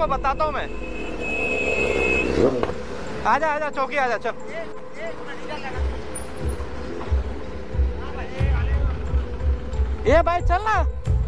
को बताता हूँ मैं। आजा आजा चौकी आजा चल। ये भाई चल ना।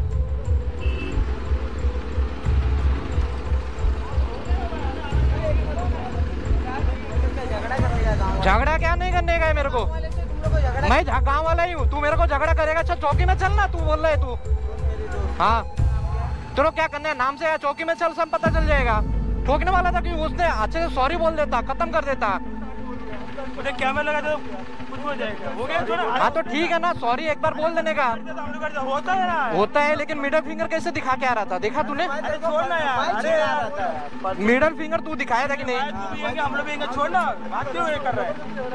झगड़ा क्या नहीं करने का है मेरे को, मैं गाँव वाला ही हूँ। तू मेरे को झगड़ा करेगा, चल चौकी में चल ना। तू बोल रहा है तू, हाँ चलो क्या करना है, नाम से चौकी में चल, सब पता चल जाएगा। ठोकने वाला था कि उसने अच्छे से सॉरी बोल देता, खत्म कर देता। मुझे कैमरा लगा तो कुछ हो जाएगा, हो गया छोड़ा। हाँ तो ठीक है ना, सॉरी एक बार बोल देने का होता है ना, होता है। लेकिन मिडिल फिंगर कैसे दिखा के आ रहा था, देखा तूने? छोड़ना यार, अरे यार मिडिल फिंगर तू दिखाया था कि नहीं? हम लोग भी छोड़ना, बात क्यों ये कर रहा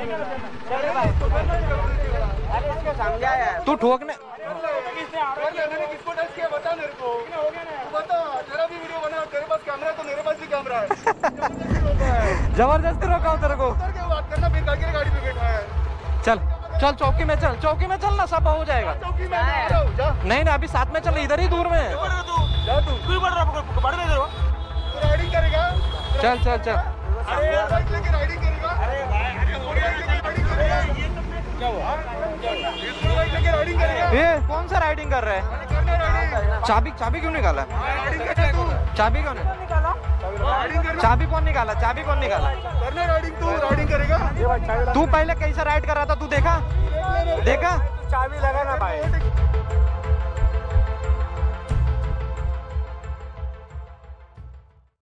है? तू ठोकने किसको टच किया बता मेरे को, बता। तेरा भी वीडियो बना, तेरे पास कैमरा है तो मेरे पास भी कैमरा है। जबरदस्ती रोका हूँ तेरे को। बात करना, फिर गाड़ी पे बैठा है। चल चल चौकी में चल, चौकी में चल ना, सब हो जाएगा। चौकी में जा। नहीं ना अभी साथ में चल, इधर ही दूर में जा तू बढ़ रहा तू राइडिंग करेगा। चल चल चल। अरे बाइक लेके राइडिंग करेगा। अरे भाई राइडिंग करेगा। क्या हुआ? बाइक लेके राइडिंग करेगा। ये कौन सा राइडिंग कर रहा है? चाबी क्यों निकाला? चाबी कौन निकाला? चाबी कौन निकाला? चाबी कौन निकाला? करना राइडिंग, तू राइडिंग करेगा। तू पहले कैसा राइड कर रहा था, तू देखा? चाबी लगा ना भाई।